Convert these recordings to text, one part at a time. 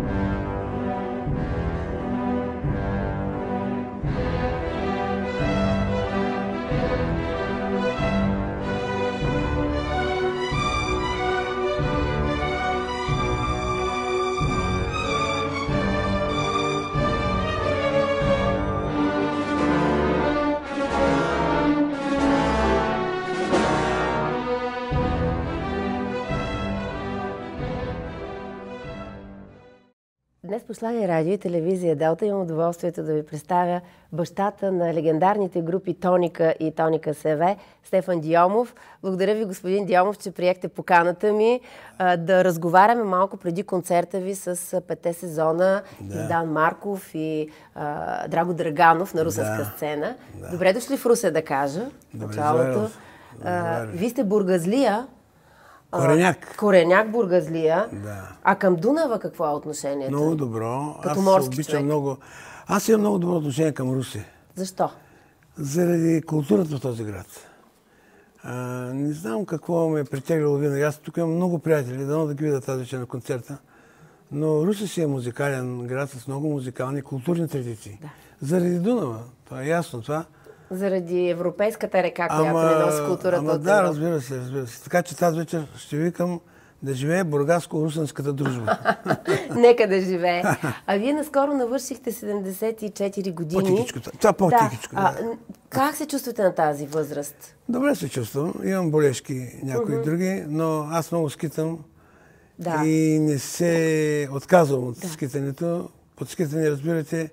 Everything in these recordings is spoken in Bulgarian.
Днес по Славия радио и телевизия Делта имам удоволствието да ви представя бащата на легендарните групи Тоника и Тоника СВ, Стефан Дионов. Благодаря ви, господин Дионов, че приехте поканата ми да разговаряме малко преди концерта ви с петте сезона и Дан Марков и Драго Драганов на русенска сцена. Да. Добре дошли в Русе, да кажа. Началото. Вие сте бургазлия. Кореняк. Кореняк, бургазлия. Да. А към Дунава какво е отношението? Много добро. Като морски човек. Много. Аз имам много добро отношение към Русе. Защо? Заради културата в този град. Не знам какво ме е притеглило винаги. Аз тук имам много приятели, дано да ги видя тази вечер на концерта. Но Русе си е музикален град с много музикални културни традиции. Да. Заради Дунава. Това е ясно. Това. Заради европейската река, която не носи културата от да, разбира се. Така че тази вечер ще викам да живее бургаско-русенската дружба. Нека да живее. А вие наскоро навършихте 74 години. По-тихичко. Това по-тихичко. Да. Как се чувствате на тази възраст? Добре се чувствам. Имам болешки някои други, но аз много скитам и не се отказвам от скитането. Под скитане, разбирате,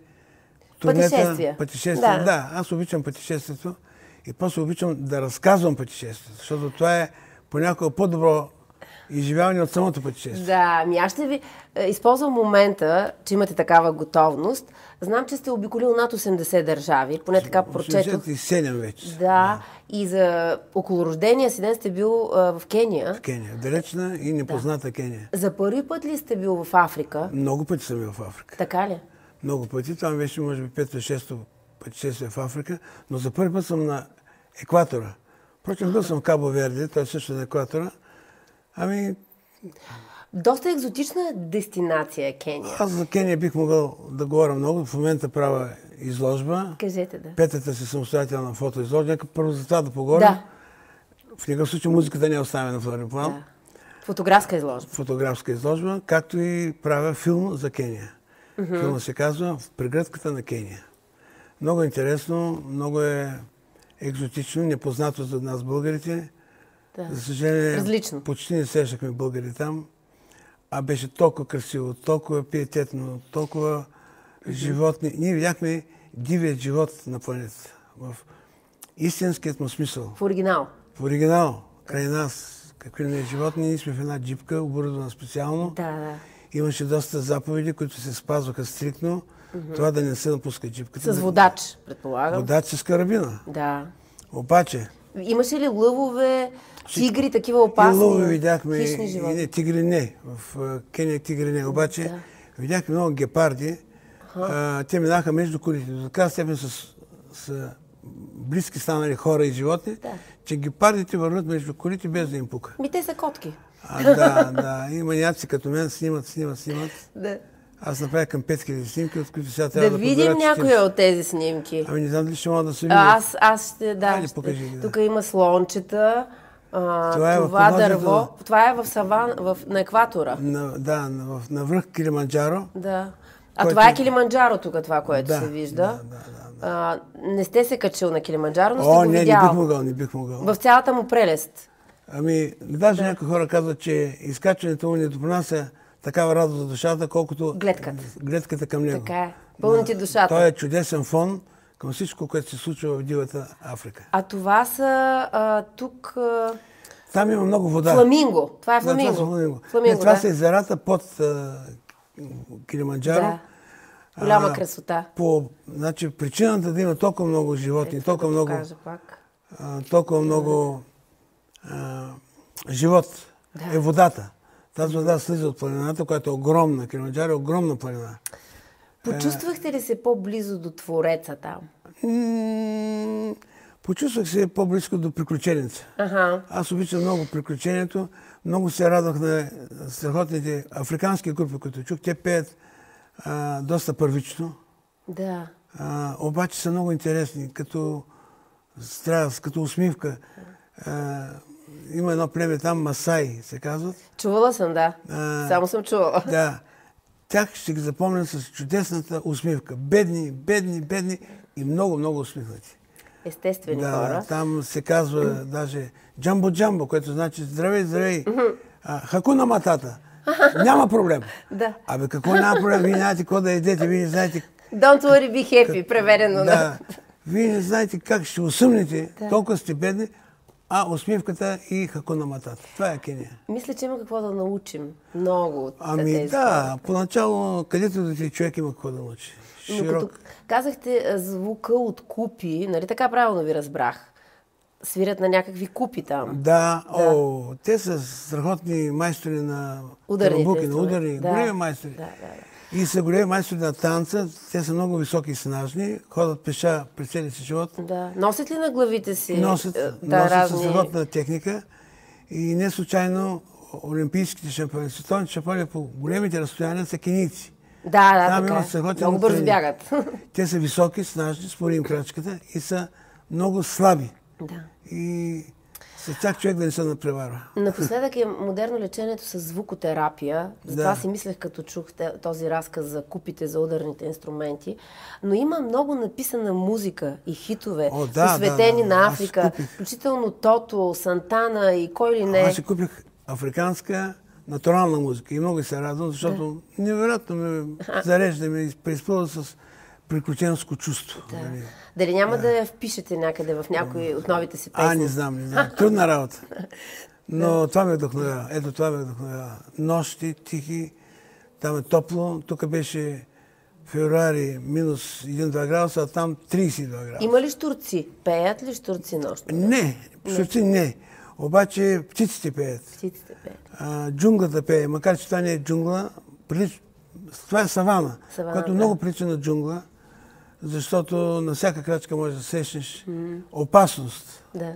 Пътешествия. Да, аз обичам пътешествието и после обичам да разказвам пътешествието, защото това е понякога по-добро изживяване от самото пътешествие. Да, аз ще ви използвам момента, че имате такава готовност. Знам, че сте обиколил над 80 държави, поне така прочетох. 87 вече. Да, и за околорождения си ден сте бил в Кения. В Кения, далечна и непозната Кения. За първи път ли сте бил в Африка? Много пъти съм бил в Африка. Така ли? Много пъти. Това беше, може би, 5-6 пътешествие в Африка, но за първи път съм на екватора. Впрочем, бил съм в Кабо Верде, той също на екватора. Доста екзотична дестинация е Кения. Аз за Кения бих могъл да говоря много. В момента правя изложба. Кажете, да. Петата си самостоятелна фотоизложба. Нека първо за това да поговорим. Да. В никакъв случай музиката не е оставена в втория план. Да. Фотографска изложба. Фотографска изложба, както и правя филм за Кения. Филма се казва "В прегръдката на Кения". Много интересно, много е екзотично, непознато за нас българите. Да. За съжаление, различно. Почти не срещахме българи там, а беше толкова красиво, толкова пиететно, толкова животни. Ние видяхме дивият живот на планетата. В истинският му смисъл. В оригинал. В оригинал. Край нас. Какви не животни, ние сме в една джипка, оборудвана специално. Да. Имаше доста заповеди, които се спазваха стриктно. Това да не се напуска джипката. С водач, предполагам. Водач с карабина. Да. Обаче... Имаше ли лъвове, тигри, такива опасни? И лъвове видяхме, хищни животни? Не, тигри не. В Кения тигри не. Обаче видяхме много гепарди. Те минаха между колите. До така степен са близки станали хора и животни, че гепардите върват между колите без да им пука. Те са котки. Да. И маняци като мен снимат. Да. Аз направя към 5000 снимки, от които сега трябва да видим някоя от тези снимки. Не знам дали ще мога да се видят. Аз ще, Тук има слончета, това дърво. Това е на екватора. На връх Килиманджаро. Да. Това е Килиманджаро тук, това, което се вижда. Не сте се качил на Килиманджаро, но сте го видял. Не бих могъл. В цялата му прелест. Даже някои хора казват, че изкачването му не допринася такава радост за душата, колкото гледката към него. Така е. Пълните душата. Той е чудесен фон към всичко, което се случва в дивата Африка. А това са тук... Там има много вода. Фламинго. Това е фламинго. Това са езерата под Килиманджаро. Да. Голяма красота. Значи, причината да има толкова много животни, толкова много живот е водата. Тази вода слиза от планината, която е огромна. Килиманджаро е огромна планина. Почувствахте ли се по-близо до Твореца там? Почувствах се по-близко до приключението. Аз обичам много приключението. Много се радвах на страхотните африкански групи, които чух. Те пеят доста първично. Да. Обаче са много интересни, като страст, като усмивка. Има едно племе там, Масаи се казват. Чувала съм, да. Само съм чувала. Да. Тях ще ги запомня с чудесната усмивка. Бедни, бедни, бедни и много, много усмихнати. Естествени хора. Там се казва даже джамбо-джамбо, което значи здравей, здравей. Хакуна матата. Няма проблем. Да. Абе, какво няма проблем? Вие знаете какво да едете, вие не знаете... Don't worry, be happy, преведено. Да. Вие не знаете как ще усъмните, толкова сте бедни, усмивката и хакуна матата. Това е Кения. Мисля, че има какво да научим. Много от тези хора. Поначало, където да ти човек има какво да научи. Но като казахте звука от купи, нали така правилно ви разбрах? Свирят на някакви купи там. Да. Те са страхотни майстори на ударните, на удари, големи майстори. И са големи майстори на танца. Те са много високи и снажни. Ходят пеша през целия си живот. Да. Носят ли на главите си? Носят със страхотна техника. И не случайно олимпийските шампиони, световните шампиони по големите разстояния са кенийци. Да, така. Много бързо бягат. Те са високи, снажни, спори им крачката и са много слаби. Да. И с тях човек да не се напреварва. Напоследък е модерно лечението с звукотерапия. Затова си мислех, като чух този разказ за купите, за ударните инструменти. Но има много написана музика и хитове, посветени на Африка. Включително Тото, Сантана и кой ли не. Аз си купих африканска натурална музика и много се радвам, защото невероятно ме зарежда, ме преизпълва с приключенско чувство. Да. Дали няма да я впишете някъде в някои от новите си песни? Не знам. Трудна работа. Но това ме вдъхновява. Ето това ме вдъхновява. Нощи, тихи, там е топло. Тук беше февруари минус 1-2 градуса, а там 32 градуса. Има ли щурци? Пеят ли щурци нощно? Не, щурци не. Обаче птиците пеят. Птиците пеят. Джунглата пее, макар че това не е джунгла. Това е савана, която много прилича на джунгла, защото на всяка крачка можеш да срещнеш опасност. Да.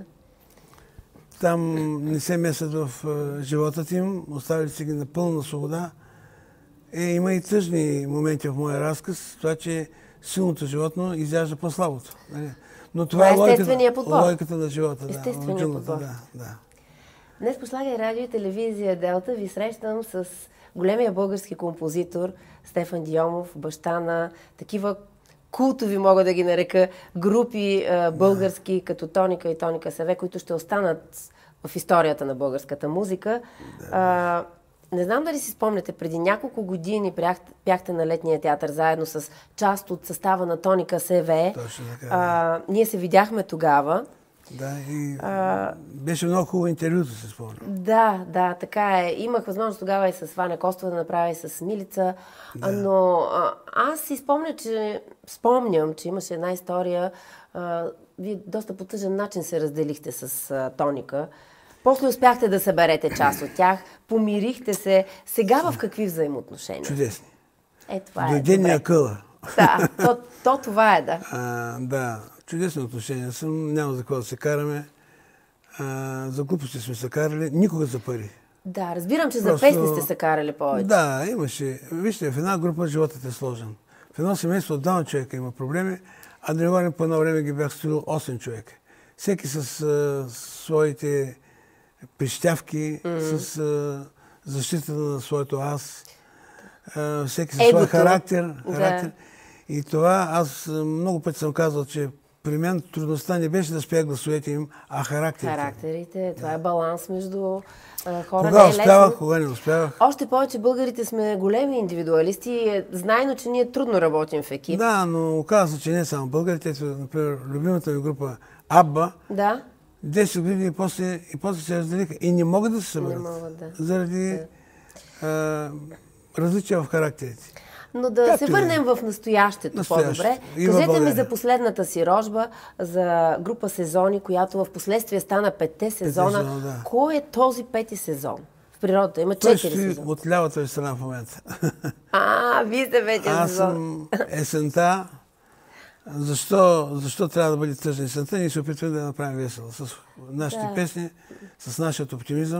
Там не се месят в живота им, оставили си ги на пълна свобода. Има и тъжни моменти в моя разказ, това, че силното животно изяжда по-слабото. Но това е логиката на живота. Естественият подбор. Днес по Слагай радио и телевизия Делта ви срещам с големия български композитор Стефан Дионов, баща на такива култови, мога да ги нарека, групи български, като Тоника и Тоника СВ, които ще останат в историята на българската музика. Не знам дали си спомняте, преди няколко години бяхте на Летния театър заедно с част от състава на Тоника СВ. Точно така. Ние се видяхме тогава. Да, и беше много хубаво интервюто, се спомням. Да, така е. Имах възможност тогава и с Ваня Костова да направя и с Милица, но аз си спомням, че имаше една история. Вие доста по тъжен начин се разделихте с Тоника. После успяхте да съберете част от тях, помирихте се. Сега в какви взаимоотношения? Чудесни. Това е. Дойде ни акъла. Да, това е, да. Да, чудесни отношения съм, няма за какво да се караме. За глупости сме се карали, никога за пари. Да, разбирам, че за песни сте се карали повече. Да, имаше. Вижте, в една група животът е сложен. В едно семейство от 2 човека има проблеми, а да не говорим, по едно време ги бях строил 8 човека. Всеки с своите прищявки, с защита на своето аз, всеки със своя характер. И това, аз много пъти съм казал, че при мен трудността не беше да спя гласовете им, а характерите. Характерите, това е баланс между хора. Кога успявах, кога не успявах. Още повече българите сме големи индивидуалисти. Знайно, че ние трудно работим в екип. Да, но оказва се, че не само българите. Например, любимата ми група Абба, 10 години и после се разделиха. И не могат да се съберат. Не могат, да. Заради различия в характерите. Но да се върнем в настоящето по-добре. Кажете ми за последната си рожба, за група Сезони, която в последствие стана 5-те сезона. Кой е този 5-ти сезон? В природата има 4 сезона. Той стои от лявата ви страна в момента. Вие сте 5-ти сезон. Аз съм есента. Защо трябва да бъде тъжна есента? Ние се опитваме да направим весело. С нашите песни, с нашия оптимизъм.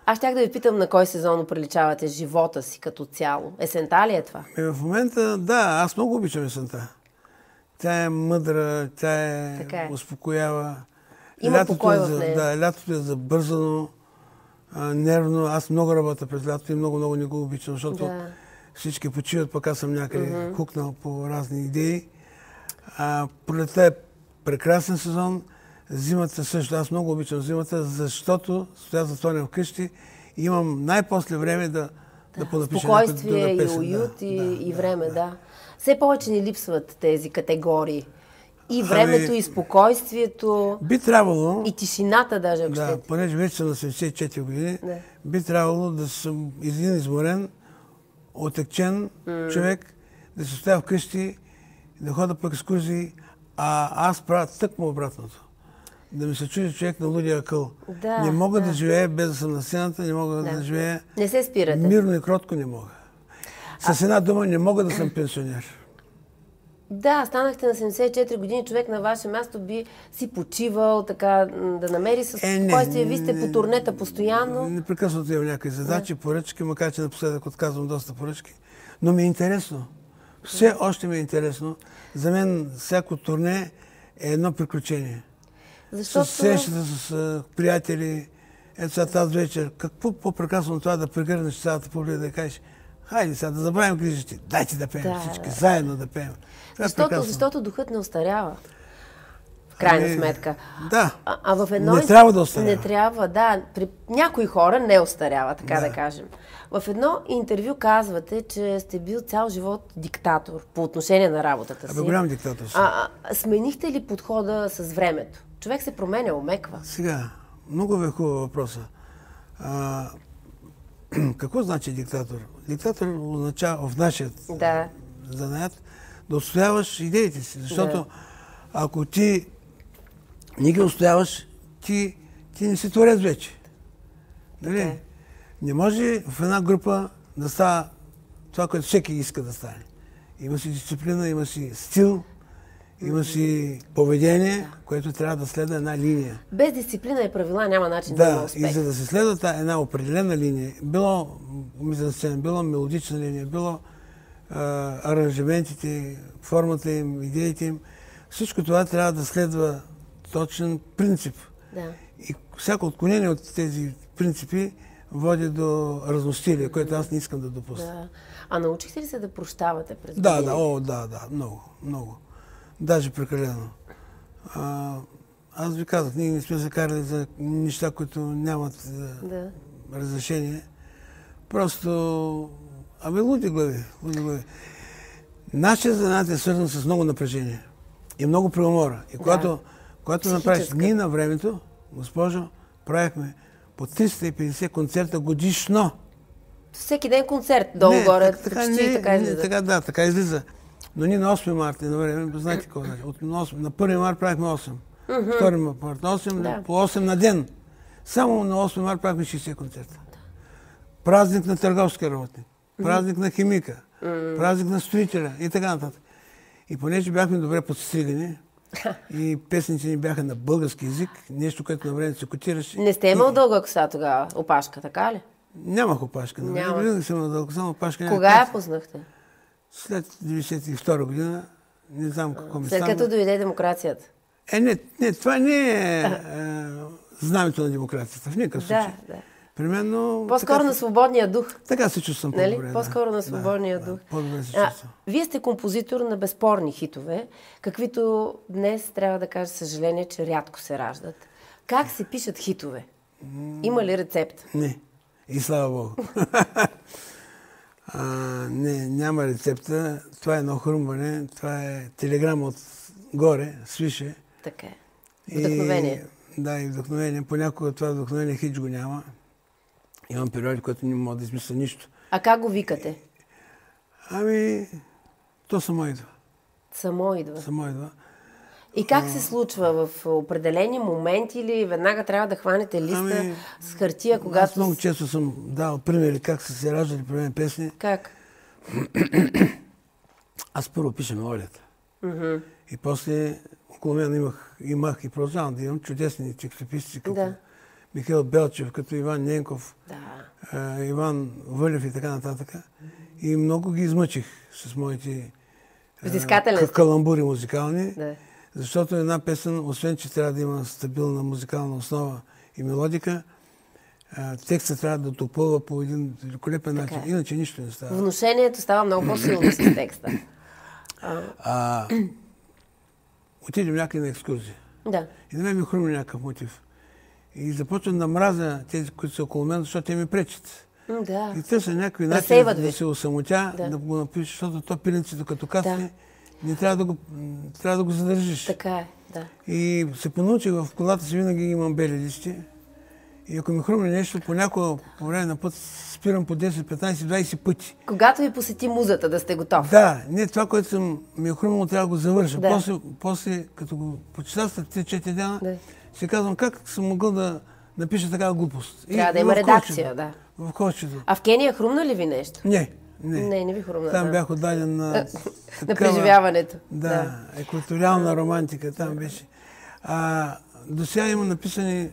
Аз щях да ви питам на кой сезон оприличавате живота си като цяло. Есента ли е това? В момента, да, аз много обичам есента. Тя е мъдра, тя е успокоява. Има покой в нея. Да, лятото е забързано, нервно. Аз много работя през лятото и много не го обичам, защото всички почиват, пък аз съм някъде хукнал по разни идеи. Пролетта е прекрасен сезон. Зимата също. Аз много обичам зимата, защото стоя затворен вкъщи и имам най-после време да понапиша спокойствие и уют и време, да. Все повече ни липсват тези категории. И времето, и спокойствието. Би трябвало... И тишината даже, ако щете. Понеже вече съм на 74 години, би трябвало да съм един изморен, отекчен човек, да се стоя вкъщи, да хода по екскурзии, а аз правя тъкмо обратното. Да ми се чуди човек на лудия акъл. Не мога да живея без да съм на сцената, не мога да живея... Не се спирате. Мирно и кротко не мога. С една дума не мога да съм пенсионер. Да, станахте на 74 години, човек на ваше място би си почивал, така да намери със спокойствие. Вие сте по турнета постоянно. Непрекъснато имам някакви задачи, поръчки, макар че напоследък отказвам доста поръчки. Но ми е интересно. Все още ми е интересно. За мен всяко турне е едно приключение. Защото... С срещата с приятели. Ето сега тази вечер. Какво по-прекрасно това да прегърнеш цялата публика да кажеш: хайде сега да забравим грижите, дайте да пеем всички, заедно да пеем. Защото духът не остарява. В крайна сметка. Да. В едно... Не трябва да остарява. Не трябва, да. При някои хора не остарява, така да кажем. В едно интервю казвате, че сте бил цял живот диктатор по отношение на работата си. Голям диктатор си. Сменихте ли подхода с времето? Човек се променя, омеква. Сега, много ви е хубав въпроса. Какво значи диктатор? Диктатор означава в нашия занаят да отстояваш идеите си. Защото ако ти не ги отстояваш, ти не си творец вече. Нали? Не може в една група да става това, което всеки иска да стане. Има си дисциплина, има си стил, има си поведение, което трябва да следва една линия. Без дисциплина и правила няма начин да има успех. И за да се следва една определена линия, било мизансцена, било мелодична линия, било аранжиментите, формата им, идеите им, всичко това трябва да следва точен принцип. И всяко отклонение от тези принципи води до разностилие, което аз не искам да допусна. А научихте ли се да прощавате през годините? Да, много. Даже прекалено. Аз ви казах, ние не сме се карали за неща, които нямат разрешение. Просто, луди глави. Нашия занят е свързан с много напрежение и много преумора. И когато направиш ние на времето, госпожо, правихме по 350 концерта годишно. Всеки ден концерт, долу-горе, почти така излиза. Така излиза. Но ние на 8 марта на време, знаете какво значи? На 1 марта правихме 8. 2 марта 8, по 8 на ден. Само на 8 марта правихме 60 концерта. Празник на търговския работник, празник на химика, празник на строителя и така нататък. И понеже бяхме добре подстригани и песните ни бяха на български език, нещо, което на време се котираше. Не сте имал дълга коса тогава, опашка, така ли? Нямах опашка. Винаги съм имал дълга коса, опашка няма. Кога я познахте? След 1992 година, не знам какво ми стана. След като дойде демокрацията? Това не е знамето на демокрацията, в никакъв случай. Примерно... По-скоро на свободния дух. Така се чувствам по-добре. По-скоро на свободния дух. По-добре се чувствам. Вие сте композитор на безспорни хитове, каквито днес трябва да кажа съжаление, че рядко се раждат. Как се пишат хитове? Има ли рецепт? Не. И слава Богу. Не, няма рецепта. Това е едно хрумване. Това е телеграма отгоре, свише. Така е. Вдъхновение. И вдъхновение. Понякога това вдъхновение хич го няма. Имам периоди, които не мога да измисля нищо. А как го викате? То само идва. Само идва? Само идва. И как се случва? В определени моменти или веднага трябва да хванете листа с хартия, когато... Аз много често съм дал примери как са се раждали при мен песни. Как? Аз първо пиша мелодията. И после около мен имах и продължавам да имам чудесни текстописци, като Михаил Белчев, като Иван Ненков, Да. Иван Вълев и така нататък. И много ги измъчих с моите каламбури музикални. Да. Защото една песен, освен че трябва да има стабилна музикална основа и мелодика, текстът трябва да допълва по един великолепен начин. Иначе нищо не става. Внушението става много по-силно с текста. Отидем някъде на екскурзия. Да. И на мен ми хрумни някакъв мотив. И започвам да мразя тези, които са около мен, защото те ми пречат. Да. И търся някакви начин да се осамотя, да го напиша, защото то пиленцето като касне, не трябва да го задържиш. Така е, да. И се понаучих в колата си, винаги имам бели листи. И ако ми хрумне нещо, понякога по време на път спирам по 10, 15, 20 пъти. Когато ви посети музата, да сте готов. Да, не, това, което ми е хрумнало, трябва да го завърша. Да. После, като го почитах след 3-4 дена, си казвам, как съм могъл да напиша такава глупост. Трябва да има редакция, да. В кошчето. А в Кения хрумна ли ви нещо? Не ви хрумна. Там бях отдаден на на преживяването. Да, екваториална романтика там беше. До сега има написани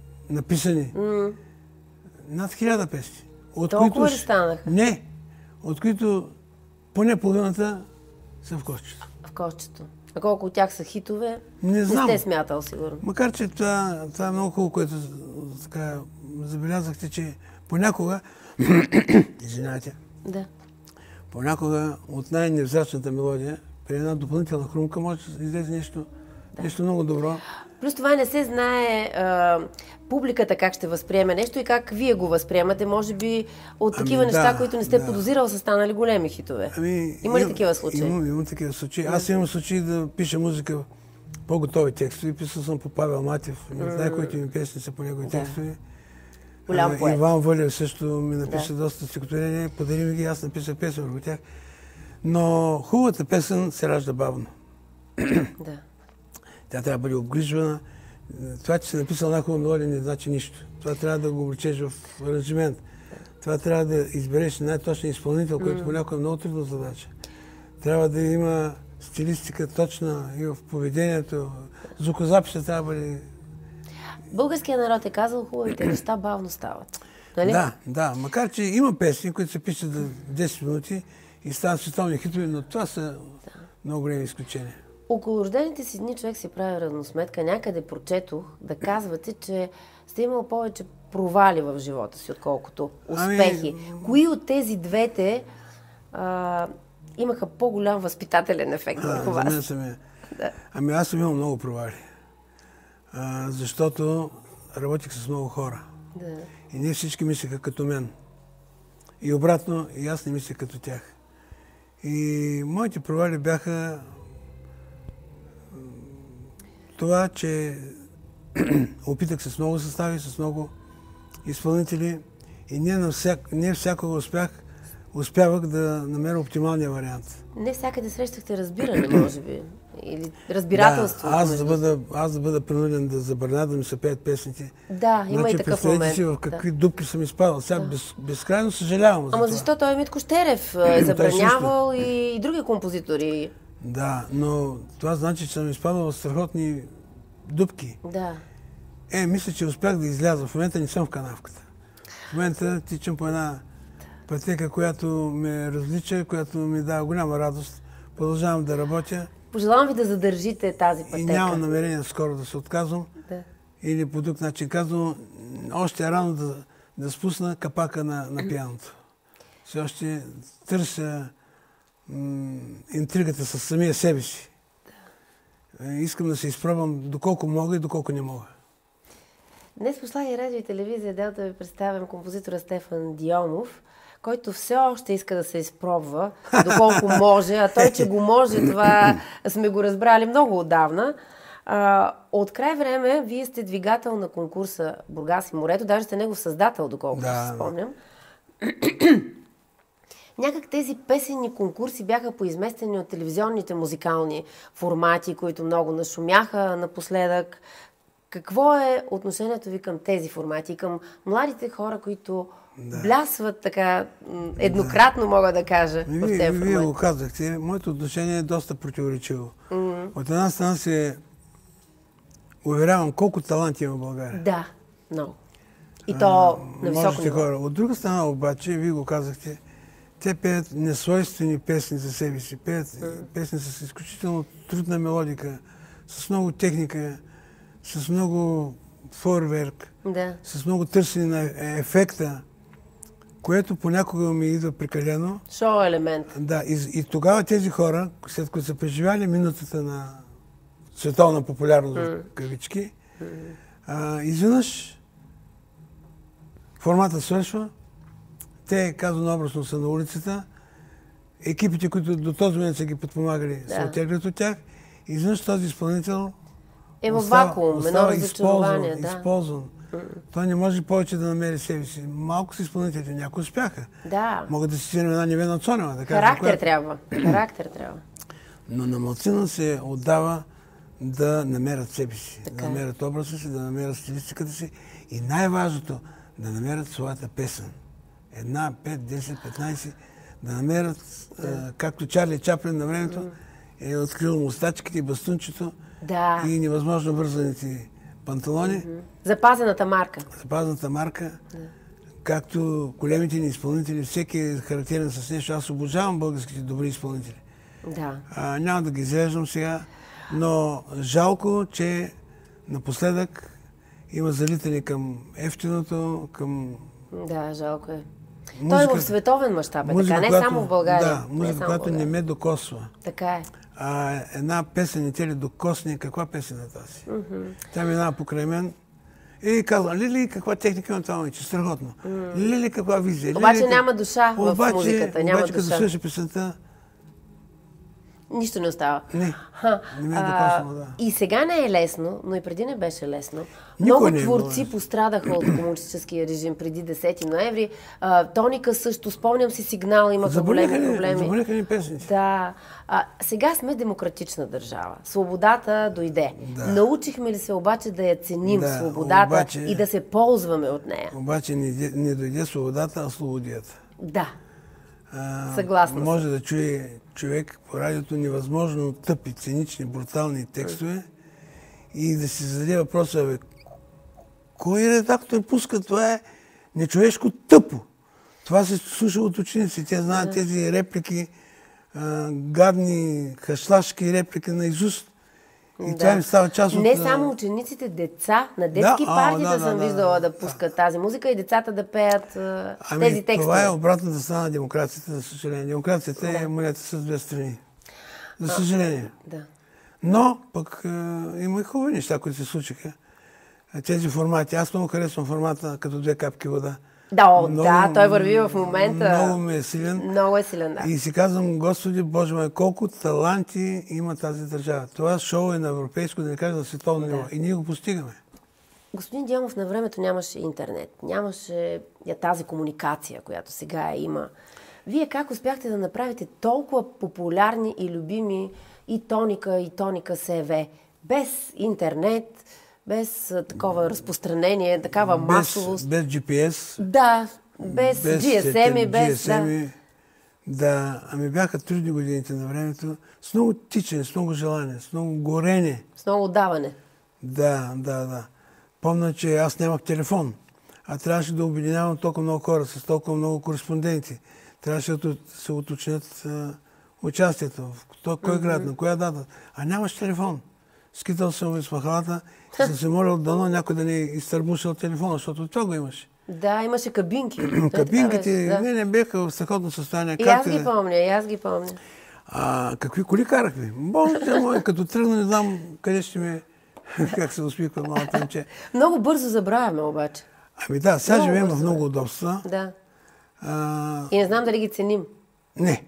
над 1000 песни. Толкова ли станаха? Не, от които поне половината са в кошчето. В кошчето. А колко от тях са хитове? Не знам. Не сте смятал, сигурно. Макар, че това е много хубаво, което така забелязахте, че понякога извинявайте, понякога от най-невзрачната мелодия при една допълнителна хрумка може да излезе нещо много добро. Плюс това не се знае публиката как ще възприеме нещо и как вие го възприемате. Може би от такива неща, които не сте подозирал, са станали големи хитове. Има ли такива случаи? Имам такива случаи. Аз имам случаи да пиша музика по-готови текстове. Писал съм по Павел Матев. Най-които ми песни са по негови текстове. Голям поет. Иван Вълев също ми написа доста стихотворения. Подари ми ги, аз написах песен върху тях. Но хубавата песен се ражда бавно. Да. Тя трябва да бъде обгрижвана. Това, че си написал една хубава мелодия, не значи нищо. Това трябва да го облечеш в аранжимент. Това трябва да избереш най-точния изпълнител, който понякога е много трудна задача. Трябва да има стилистика точна и в поведението. Звукозаписа трябва да бъде... Българският народ е казал, хубавите неща бавно стават. Нали? Да. Макар, че има песни, които се пишат за 10 минути и стават световни хитове, но това са много големи изключения. Около рождените си дни човек си прави равносметка. Някъде прочетох да казвате, че сте имал повече провали в живота си, отколкото успехи. Кои от тези двете имаха по-голям възпитателен ефект върху вас? Аз съм имал много провали. Защото работих с много хора. И не всички мислеха като мен. И обратно, и аз не мислех като тях. И моите провали бяха това, че опитах с много състави, с много изпълнители и не всякога успявах да намеря оптималния вариант. Не всякъде срещахте разбиране, може би, или разбирателство. Аз да бъда принуден да забраня да ми се пеят песните. Да, има и такъв момент. Представете си в какви дупки съм изпадал. Сега безкрайно съжалявам за това. Ама защо той Митко Щерев е забранявал и други композитори? Да, но това значи, че съм изпадал в страхотни дупки. Да. Мисля, че успях да изляза. В момента не съм в канавката. В момента тичам по една пътека, която ме различа, която ми дава голяма радост. Продължавам да работя. Пожелавам ви да задържите тази пътека. И нямам намерение скоро да се отказвам. Или по друг начин казвам, още е рано да спусна капака на пианото. Все още търся интригата с самия себе си. Искам да се изпробвам доколко мога и доколко не мога. Днес по Слаги радио и телевизия Делта ви представям композитора Стефан Дионов, който все още иска да се изпробва доколко може, а той, че го може, това сме го разбрали много отдавна. От край време вие сте двигател на конкурса Бургас и морето, даже сте негов създател, доколкото се спомням. Някак тези песенни конкурси бяха поизместени от телевизионните музикални формати, които много нашумяха напоследък. Какво е отношението ви към тези формати, към младите хора, които блясват така еднократно, мога да кажа, в тези формати? Вие го казахте. Моето отношение е доста противоречиво. От една страна се уверявам колко таланти има в България. Да, много. И то на високо ниво. Хора. От друга страна обаче, вие го казахте, те пеят несвойствени песни за себе си. Пеят песни с изключително трудна мелодика, с много техника, с много фойерверк, с много търсене на ефекта, което понякога ми идва прекалено. Шоу елемент. Да, и тогава тези хора, след като са преживяли минутата на световна популярност в кавички, изведнъж формата свършва, те, казано образно, са на улицата, екипите, които до този момент са ги подпомагали, се оттеглят от тях, и изведнъж този изпълнител е във вакуум, едно разочарование. Използван. Той не може повече да намери себе си. Малко са изпълнителите, някои успяха. Да. Могат да си цитираме една Невена Цонева. Да Характер трябва. Характер трябва. Но на малцина се отдава да намерят себе си, да намерят образа си, да намерят стилистиката си и най-важното, да намерят своята песен. 1, 5, 10, 15, да намерят, както Чарли Чаплин на времето е открил мустачките и бастунчето и невъзможно вързаните панталони. Запазената марка. Запазената марка. Както големите ни изпълнители, всеки е характерен с нещо. Аз обожавам българските добри изпълнители. Да. Няма да ги изреждам сега, но жалко, че напоследък има залитане към ефтиното, към... Да, жалко е. Той е в световен мащаб, така, не само в България. Да, музика, която не ме докосва. Така е. Една песен не те ли докосне, каква песен е тази? Тя минава покрай мен и казва, Лили, каква техника има това момиче, страхотно. Лили, каква визия. Обаче няма душа в музиката, няма душа. Обаче, като слуша песента, нищо не остава. Не ме е докоснало, да. И сега не е лесно, но и преди не беше лесно. Много творци пострадаха от комунистическия режим преди 10 ноември. Тоника също, спомням си Сигнал, имаха големи проблеми. Заболеха ни песните. Да. Сега сме демократична държава. Свободата дойде. Да. Научихме ли се обаче да я ценим свободата и да се ползваме от нея? Обаче не дойде свободата, а слободията. Да. Съгласна. Може да чуе човек по радиото невъзможно тъпи, цинични, брутални текстове и да си зададе въпроса, кой редактор пуска? Това е нечовешко тъпо. Това се слуша от ученици. Те знаят тези реплики, гадни, хашлашки реплики на Изус. И това им става част от... Не само учениците, деца на детски партии съм виждала да пускат тази музика и децата да пеят тези текстове. Това е обратната страна на демокрацията, за съжаление. Демокрацията е монета с две страни. За съжаление. Но пък има и хубави неща, които се случиха. Тези формати. Аз много харесвам формата като 2 капки вода. Да, той върви в момента. Много ми е силен. Много е силен, да. И си казвам, Господи, Боже мой, колко таланти има тази държава. Това шоу е на европейско, да не кажа на световно ниво. И ние го постигаме. Господин Дионов, на времето нямаше интернет. Нямаше тази комуникация, която сега има. Вие как успяхте да направите толкова популярни и любими и Тоника СВ? Без интернет, без такова разпространение, такава масовост. Без GPS. Да, без GSM, без... Да, ами бяха трудни годините на времето, с много тичане, с много желание, с много горене. С много отдаване. Да. Помня, че аз нямах телефон, а трябваше да обединявам толкова много хора, с толкова много кореспонденти. Трябваше да се уточнят участието, в кой град, на коя дата. А нямаш телефон. Скитал съм из махалата и съм се молил дано някой да не изтърбушил телефона, защото това го имаше. Да, имаше кабинки. Кабинките не бяха в страхотно състояние. И аз ги помня. Какви коли карахме? Боже мой, като тръгна, не знам къде ще ме... Как се усмихва малото момче. Много бързо забравяме обаче. Ами да, сега живеем в много удобства. Да. И не знам дали ги ценим. Не.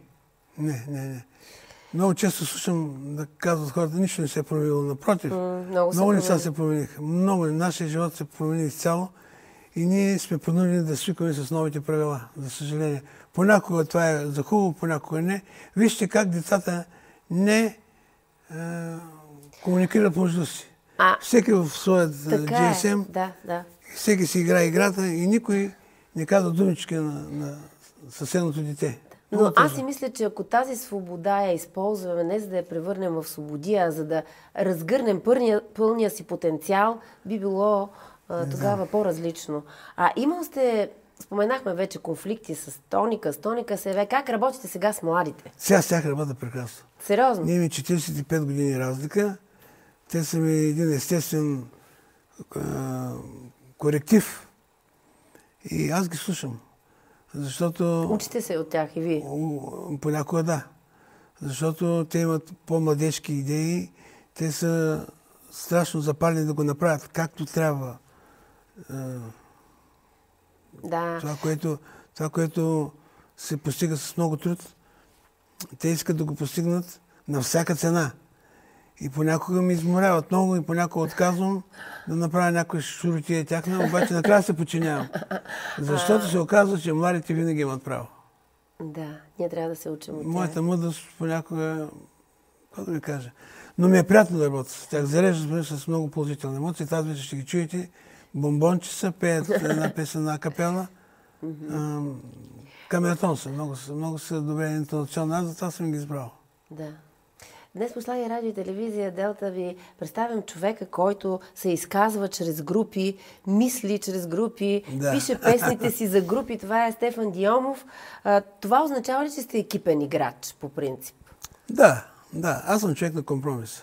Много често слушам да казват хората, нищо не се е променило. Напротив, много неща се промениха. Нашия живот се промени изцяло и ние сме принудени да свикваме с новите правила, за съжаление. Понякога това е за хубаво, понякога не. Вижте как децата не комуникират помежду си. Всеки в своят GSM, всеки си играе играта и никой не казва думички на съседното дете. Но аз си мисля, че ако тази свобода я използваме не за да я превърнем в свободия, а за да разгърнем пълния си потенциал, би било Тогава по-различно. Имал сте, споменахме вече, конфликти с Тоника СВ. Как работите сега с младите? Сега с тях работя прекрасно. Сериозно? Ние ми 45 години разлика. Те са ми един естествен коректив. И аз ги слушам. Защото... Учите се от тях и вие? Понякога да. Защото те имат по-младежки идеи. Те са страшно запалени да го направят както трябва. Да. Това, което се постига с много труд, те искат да го постигнат на всяка цена. И понякога ми изморяват много и понякога отказвам да направя някои шуротия тяхна, обаче накрая се подчинявам. Защото се оказва, че младите винаги имат право. Да, ние трябва да се учим от тях. Моята мъдрост понякога, какво да ви кажа, но ми е приятно да работя с тях. Зареждаме с много положителни емоции. Тази вече ще ги чуете. Бомбончи са, пеят една песен на капела. Камертон са, много са добре интонационни. Аз затова съм ги избрал. Да. Днес по Слаги радио и телевизия Делта ви представям човека, който се изказва чрез групи, мисли чрез групи, пише песните си за групи. Това е Стефан Дионов. Това означава ли, че сте екипен играч, по принцип? Да. Аз съм човек на компромиса.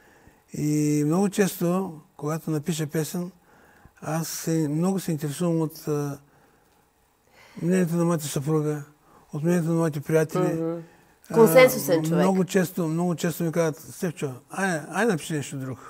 И много често, когато напиша песен, аз много се интересувам от мнението на моята съпруга, от мнението на моите приятели. Консенсусен човек. Много често ми казват: Стефчо, ай напиши нещо друго.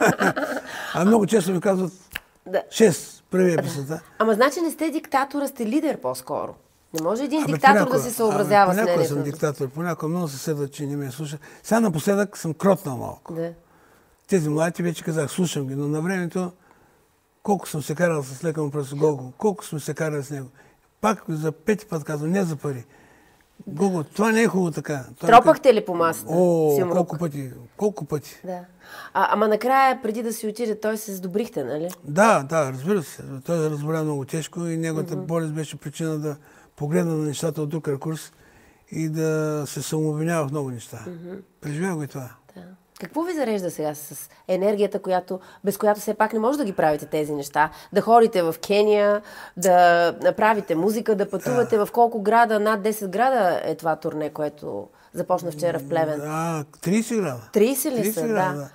А много често ми казват: 6, прави песента. Ама значи не сте диктатор, а сте лидер по-скоро. Не може един диктатор да се съобразява с мнението. Понякога съм диктатор, понякога много се седват, че не ме слуша. Сега напоследък съм кротнал малко. Да. Тези младите вече казах, слушам ги, но на времето колко съм се карал с лека му пръст Гого, колко сме се карали с него. Пак за 5 път казвам, не за пари. Гого, това не е хубаво така. Тропахте ли по масата? Колко пъти. Да. Ама накрая, преди да си отиде, той се сдобрихте, нали? Да, разбира се. Той се разболя много тежко и неговата болест беше причина да погледна на нещата от друг ракурс и да се самообвинява в много неща. Преживя го и това. Да. Какво ви зарежда сега с енергията, без която все пак не може да ги правите тези неща? Да ходите в Кения, да направите музика, да пътувате в колко града? Над 10 града е това турне, което започна вчера в Плевен. 30 града. 30 ли са? Да.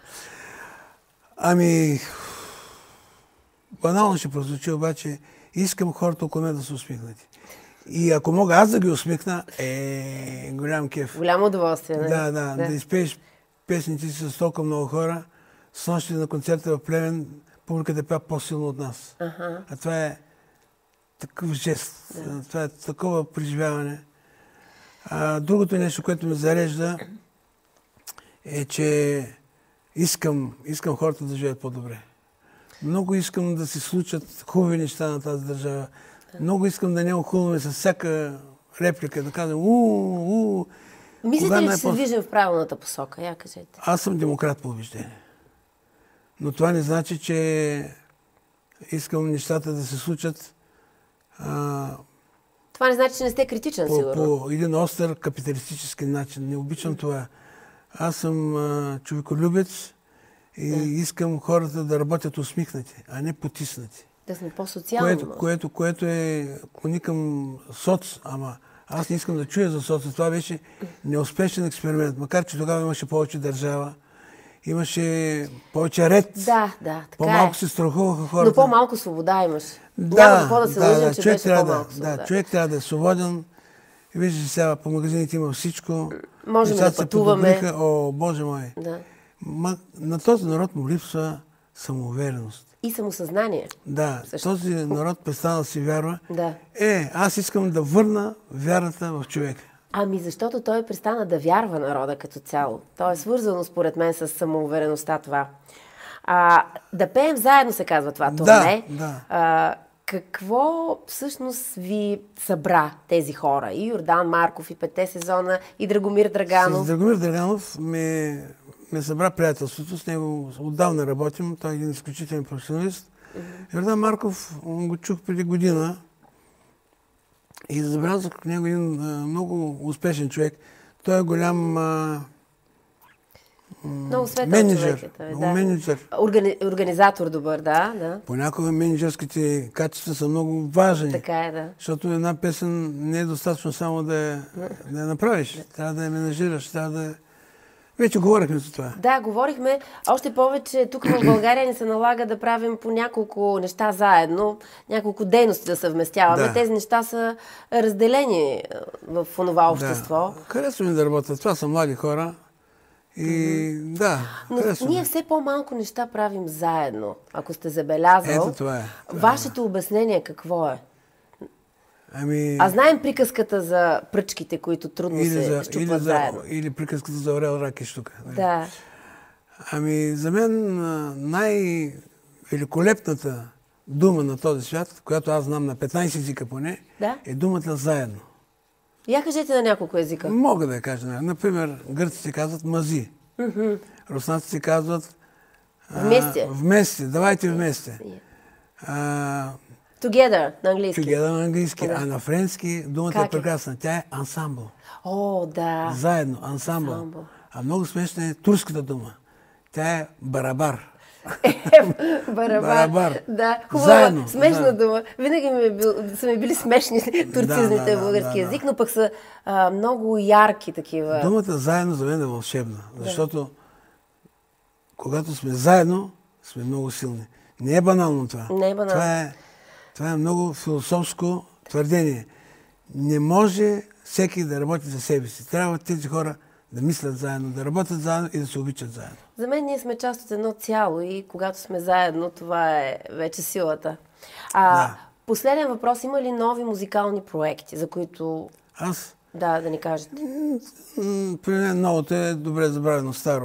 Ами, банално ще прозвучи, обаче искам хората около мен да се усмихнат. И ако мога аз да ги усмихна, голям кеф. Голямо удоволствие, не? Да изпееш песните си с толкова много хора. С нощите на концерта в Плевен публиката пя по-силно от нас. А това е такъв жест. Това е такова преживяване. Другото нещо, което ме зарежда, е, че искам хората да живеят по-добре. Много искам да се случат хубави неща на тази държава. Много искам да не охулваме с всяка реплика, да казвам Мислите ли, че се движим в правилната посока? Я кажете. Аз съм демократ по убеждение. Но това не значи, че искам нещата да се случат това не значи, че не сте критичен, сигурно. По един остър капиталистически начин. Не обичам това. Аз съм човеколюбец и искам хората да работят усмихнати, а не потиснати. Да сме по-социални. Което е клони към соц, ама аз не искам да чуя за соца. Това беше неуспешен експеримент. Макар че тогава имаше повече държава, имаше повече ред. Да, така по-малко се страхуваха хората. Но по-малко свобода имаш. Няма какво да се лъжим, че беше по-малко свобода. Човек трябва да е свободен. Виждате сега, по магазините има всичко. Можем да пътуваме. Боже мой. Да. На този народ му липсва самоувереност. И самосъзнание. Да, този народ престана да си вярва. Да. Аз искам да върна вярата в човека. Ами защото той престана да вярва народа като цяло. То е свързано според мен с самоувереността това. Да пеем заедно се казва това турне. Да. Какво всъщност ви събра тези хора? И Йордан Марков, и 5-те сезона, и Драгомир Драганов. С Драгомир Драганов ме събра приятелството. С него отдавна работим. Той е един изключителен професионалист. Йордан Марков го чух преди година и забелязах в него един много успешен човек. Той е голям Много светъл човек е той. Да. Менеджер. Организатор добър, да. Понякога менеджерските качества са много важни. Така е, да. Защото една песен не е достатъчно само да я направиш. Трябва да я менажираш, трябва да... Вече говорихме за това. Да, говорихме. Още повече тук в България ни се налага да правим по няколко неща заедно, няколко дейности да съвместяваме. Да. Тези неща са разделени в онова общество. Да. Харесва ми да работя. Това са млади хора. И да, но ние все по-малко неща правим заедно. Ако сте забелязал, ето това е. Вашето обяснение какво е? А знаем приказката за пръчките, които трудно се щупват заедно. Или приказката за орел, рак и щука. Да. За мен най-великолепната дума на този свят, която аз знам на 15 езика поне, е думата заедно. Я кажете на няколко езика. Мога да я кажа. Например, гърците казват мази. Руснаците казват вместе. Вместе. Давайте вместе. Together на английски. Together на английски. А на френски думата е прекрасна. Тя е ансамбъл. О, да. Заедно. Ансамбъл. А много смешна е турската дума. Тя е барабар. Барабар. Да, хубава, смешна дума. Винаги са ми били смешни турцизмите в български язик, но пък са много ярки такива. Думата заедно за мен е вълшебна, защото когато сме заедно, сме много силни. Не е банално това. Не е банално. Това е много философско твърдение. Не може всеки да работи за себе си. Трябва тези хора да мислят заедно, да работят заедно и да се обичат заедно. За мен ние сме част от едно цяло и когато сме заедно, това е вече силата. Последен въпрос. Има ли нови музикални проекти, за които... Аз? Да ни кажете. При мен новото е добре забравено старо.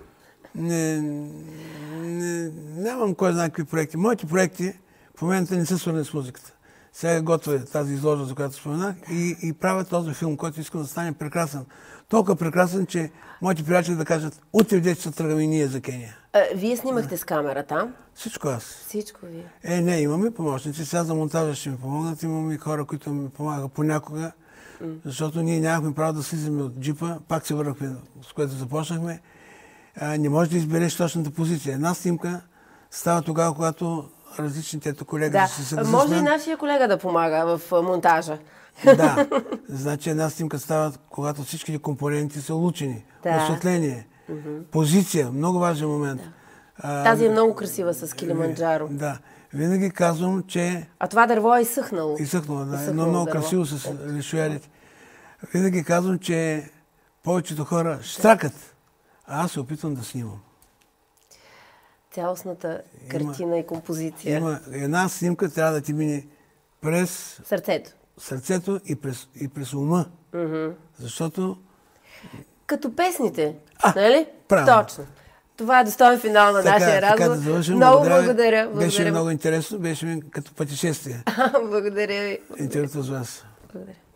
Нямам кой знае какви проекти. Моите проекти в момента не са свързани с музиката. Сега готвя тази изложба, за която споменах, и правя този филм, който искам да стане прекрасен. Толкова прекрасен, че моите приятели да кажат, утре в 10 часа тръгваме ние за Кения. Вие снимахте с камерата? Всичко аз. Всичко вие? Не, имаме помощници. Сега за монтажа ще ми помогнат. Имаме и хора, които ми помагаха понякога, защото ние нямахме право да слизаме от джипа. Пак се върнахме, с което започнахме. Не можеш да избереш точната позиция. Една снимка става тогава, когато различните колеги ще се съгласят. Може и нашия колега да помага в монтажа. Да. Значи една снимка става, когато всичките компоненти са улучени. Осветление, позиция, много важен момент. Тази е много красива с Килиманджаро. Да. Винаги казвам, че... А това дърво е изсъхнало. Изсъхнало, да. Едно много красиво с лишоярите. Винаги казвам, че повечето хора щракат, а аз се опитвам да снимам. Цялостната картина и композиция. Една снимка трябва да ти мине през... Сърцето и през ума. Защото... Като песните, нали? Правилно. Точно. Това е достоен финал на нашия разговор. Да много благодаря. Беше много интересно, беше ми като пътешествие. Благодаря ви. Интересно с вас. Благодаря.